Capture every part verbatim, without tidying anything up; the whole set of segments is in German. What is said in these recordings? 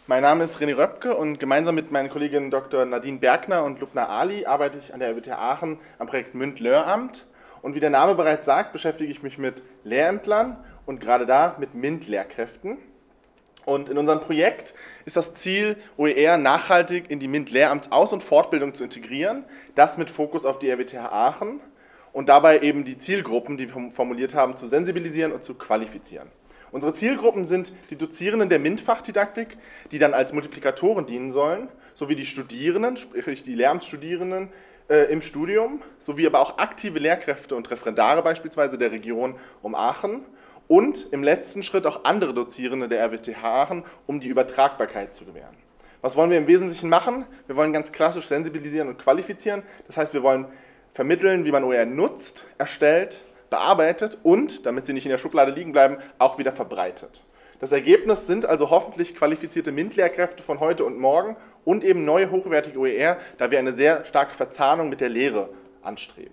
Mein Name ist René Röpke und gemeinsam mit meinen Kolleginnen Doktor Nadine Bergner und Lubna Ali arbeite ich an der R W T H Aachen am Projekt MINT-Lehramt. Und wie der Name bereits sagt, beschäftige ich mich mit Lehrämtlern und gerade da mit MINT-Lehrkräften. Und in unserem Projekt ist das Ziel, O E R nachhaltig in die MINT-Lehramts-Aus- und Fortbildung zu integrieren, das mit Fokus auf die R W T H Aachen und dabei eben die Zielgruppen, die wir formuliert haben, zu sensibilisieren und zu qualifizieren. Unsere Zielgruppen sind die Dozierenden der MINT-Fachdidaktik, die dann als Multiplikatoren dienen sollen, sowie die Studierenden, sprich die Lehramtsstudierenden äh, im Studium, sowie aber auch aktive Lehrkräfte und Referendare beispielsweise der Region um Aachen und im letzten Schritt auch andere Dozierende der R W T H Aachen, um die Übertragbarkeit zu gewähren. Was wollen wir im Wesentlichen machen? Wir wollen ganz klassisch sensibilisieren und qualifizieren, das heißt, wir wollen vermitteln, wie man O E R nutzt, erstellt, bearbeitet und, damit sie nicht in der Schublade liegen bleiben, auch wieder verbreitet. Das Ergebnis sind also hoffentlich qualifizierte MINT-Lehrkräfte von heute und morgen und eben neue hochwertige O E R, da wir eine sehr starke Verzahnung mit der Lehre anstreben.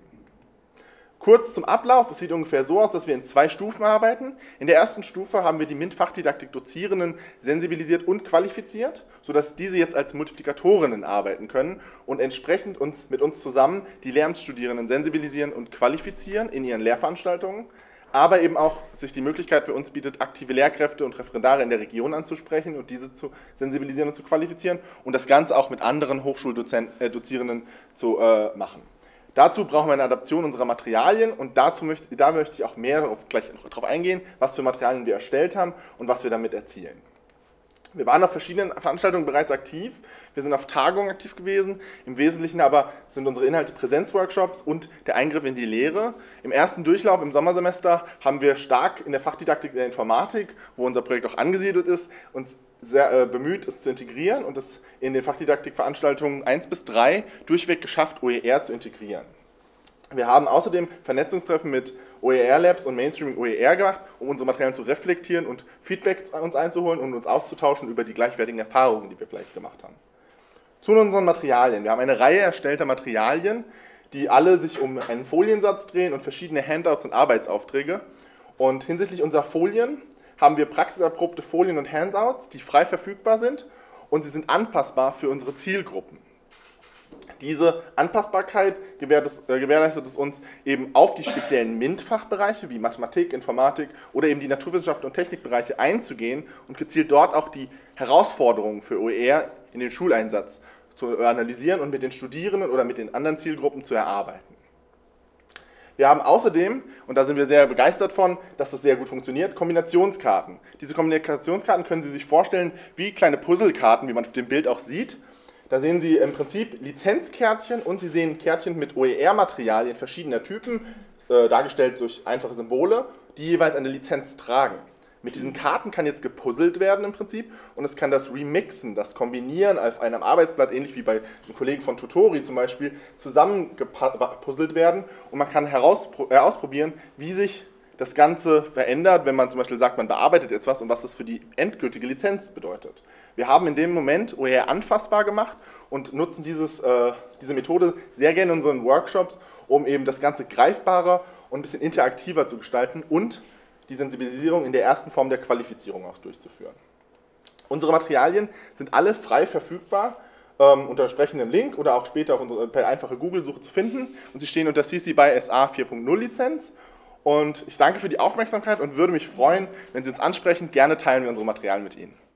Kurz zum Ablauf, es sieht ungefähr so aus, dass wir in zwei Stufen arbeiten. In der ersten Stufe haben wir die MINT-Fachdidaktik-Dozierenden sensibilisiert und qualifiziert, sodass diese jetzt als Multiplikatorinnen arbeiten können und entsprechend uns, mit uns zusammen die Lehramtsstudierenden sensibilisieren und qualifizieren in ihren Lehrveranstaltungen, aber eben auch sich die Möglichkeit für uns bietet, aktive Lehrkräfte und Referendare in der Region anzusprechen und diese zu sensibilisieren und zu qualifizieren und das Ganze auch mit anderen Hochschuldozierenden zu äh, machen. Dazu brauchen wir eine Adaption unserer Materialien und dazu möchte, da möchte ich auch mehr darauf, gleich darauf eingehen, was für Materialien wir erstellt haben und was wir damit erzielen. Wir waren auf verschiedenen Veranstaltungen bereits aktiv, wir sind auf Tagungen aktiv gewesen, im Wesentlichen aber sind unsere Inhalte Präsenzworkshops und der Eingriff in die Lehre. Im ersten Durchlauf im Sommersemester haben wir stark in der Fachdidaktik der Informatik, wo unser Projekt auch angesiedelt ist, uns sehr äh, bemüht, es zu integrieren und es in den Fachdidaktikveranstaltungen eins bis drei durchweg geschafft, O E R zu integrieren. Wir haben außerdem Vernetzungstreffen mit O E R-Labs und Mainstreaming O E R gemacht, um unsere Materialien zu reflektieren und Feedback uns einzuholen und uns auszutauschen über die gleichwertigen Erfahrungen, die wir vielleicht gemacht haben. Zu unseren Materialien. Wir haben eine Reihe erstellter Materialien, die alle sich um einen Foliensatz drehen und verschiedene Handouts und Arbeitsaufträge. Und hinsichtlich unserer Folien haben wir praxiserprobte Folien und Handouts, die frei verfügbar sind und sie sind anpassbar für unsere Zielgruppen. Diese Anpassbarkeit gewährleistet es uns eben auf die speziellen MINT-Fachbereiche wie Mathematik, Informatik oder eben die Naturwissenschaften und Technikbereiche einzugehen und gezielt dort auch die Herausforderungen für O E R in den Schuleinsatz zu analysieren und mit den Studierenden oder mit den anderen Zielgruppen zu erarbeiten. Wir haben außerdem, und da sind wir sehr begeistert von, dass das sehr gut funktioniert, Kombinationskarten. Diese Kombinationskarten können Sie sich vorstellen wie kleine Puzzlekarten, wie man auf dem Bild auch sieht. Da sehen Sie im Prinzip Lizenzkärtchen und Sie sehen Kärtchen mit O E R-Materialien verschiedener Typen, äh, dargestellt durch einfache Symbole, die jeweils eine Lizenz tragen. Mit diesen Karten kann jetzt gepuzzelt werden im Prinzip und es kann das Remixen, das Kombinieren auf einem Arbeitsblatt, ähnlich wie bei einem Kollegen von Tutori zum Beispiel, zusammengepuzzelt werden und man kann heraus, äh, ausprobieren, wie sich das Ganze verändert, wenn man zum Beispiel sagt, man bearbeitet jetzt was und was das für die endgültige Lizenz bedeutet. Wir haben in dem Moment O E R anfassbar gemacht und nutzen dieses, äh, diese Methode sehr gerne in unseren Workshops, um eben das Ganze greifbarer und ein bisschen interaktiver zu gestalten und die Sensibilisierung in der ersten Form der Qualifizierung auch durchzuführen. Unsere Materialien sind alle frei verfügbar, ähm, unter entsprechendem Link oder auch später auf unsere, per einfache Google-Suche zu finden und sie stehen unter C C B Y S A vier Punkt null Lizenz. Und ich danke für die Aufmerksamkeit und würde mich freuen, wenn Sie uns ansprechen. Gerne teilen wir unsere Materialien mit Ihnen.